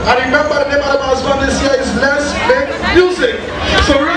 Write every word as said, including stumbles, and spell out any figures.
And remember, the name of the man's band this year is Let's Make Music. So